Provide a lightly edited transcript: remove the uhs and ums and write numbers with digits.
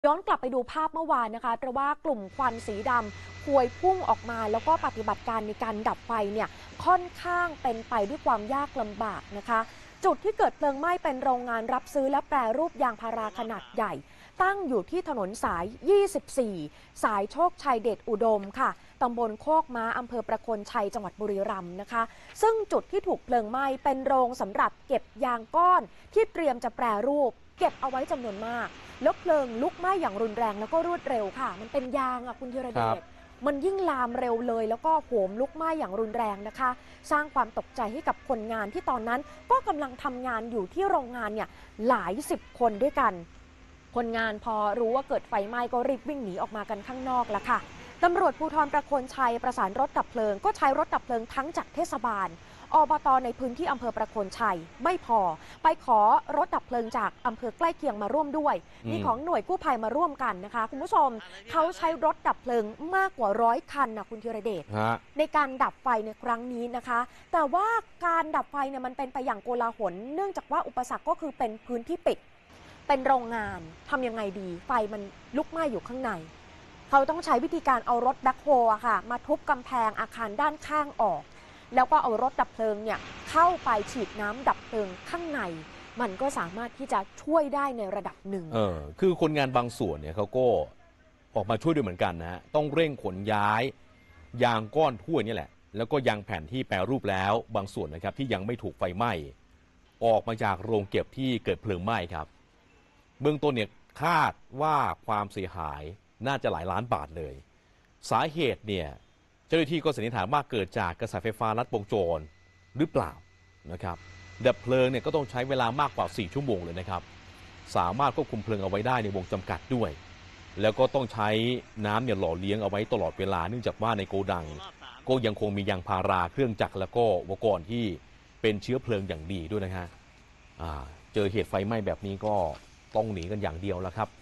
ย้อนกลับไปดูภาพเมื่อวานนะคะเพราะว่ากลุ่มควันสีดำพวยพุ่งออกมาแล้วก็ปฏิบัติการในการดับไฟเนี่ยค่อนข้างเป็นไปด้วยความยากลำบากนะคะจุดที่เกิดเพลิงไหม้เป็นโรงงานรับซื้อและแปรรูปยางพาราขนาดใหญ่ตั้งอยู่ที่ถนนสาย 24 สายโชคชัยเดชอุดมค่ะตำบลโคกม้าอำเภอประโคนชัยจังหวัดบุรีรัมย์นะคะซึ่งจุดที่ถูกเพลิงไหม้เป็นโรงสำหรับเก็บยางก้อนที่เตรียมจะแปรรูปเก็บเอาไว้จำนวนมากแล้วเพลิงลุกไหม้อย่างรุนแรงแล้วก็รวดเร็วค่ะมันเป็นยางอ่ะคุณธีรเดชมันยิ่งลามเร็วเลยแล้วก็โหมลุกไหม้อย่างรุนแรงนะคะสร้างความตกใจให้กับคนงานที่ตอนนั้นก็กำลังทำงานอยู่ที่โรงงานเนี่ยหลาย10คนด้วยกันคนงานพอรู้ว่าเกิดไฟไหม้ก็รีบวิ่งหนีออกมากันข้างนอกแล้วค่ะตำรวจภูธรประโคนชัยประสานรถดับเพลิงก็ใช้รถดับเพลิงทั้งจากเทศบาลอบต.ในพื้นที่อำเภอประโคนชัยไม่พอไปขอรถดับเพลิงจากอำเภอใกล้เคียงมาร่วมด้วยมีของหน่วยกู้ภัยมาร่วมกันนะคะคุณผู้ชมเขาใช้รถดับเพลิงมากกว่า100 คันนะคุณธีรเดชในการดับไฟในครั้งนี้นะคะแต่ว่าการดับไฟเนี่ยมันเป็นไปอย่างโกลาหลเนื่องจากว่าอุปสรรคก็คือเป็นพื้นที่ปิดเป็นโรงงานทำยังไงดีไฟมันลุกไหม้อยู่ข้างในเขาต้องใช้วิธีการเอารถแบ็คโฮอะค่ะมาทุบกำแพงอาคารด้านข้างออกแล้วก็เอารถดับเพลิงเนี่ยเข้าไปฉีดน้ำดับเพลิงข้างในมันก็สามารถที่จะช่วยได้ในระดับหนึ่งคือคนงานบางส่วนเนี่ยเขาก็ออกมาช่วยด้วยเหมือนกันนะฮะต้องเร่งขนย้ายยางก้อนถ้วยนี่แหละแล้วก็ยางแผ่นที่แปรรูปแล้วบางส่วนนะครับที่ยังไม่ถูกไฟไหม้ออกมาจากโรงเก็บที่เกิดเพลิงไหม้ครับเบื้องต้นเนี่ยคาดว่าความเสียหายน่าจะหลายล้านบาทเลยสาเหตุเนี่ยเจ้าหน้าที่ก็สันนิษฐานว่าเกิดจากกระแสไฟฟ้าลัดวงจรหรือเปล่านะครับดับเพลิงเนี่ยก็ต้องใช้เวลามากกว่า4 ชั่วโมงเลยนะครับสามารถควบคุมเพลิงเอาไว้ได้ในวงจำกัดด้วยแล้วก็ต้องใช้น้ำเนี่ยหล่อเลี้ยงเอาไว้ตลอดเวลาเนื่องจากว่าในโกดังก็ยังคงมียางพาราเครื่องจักรแล้วก็อุปกรณ์ที่เป็นเชื้อเพลิงอย่างดีด้วยนะฮะเจอเหตุไฟไหม้แบบนี้ก็ต้องหนีกันอย่างเดียวแล้วครับ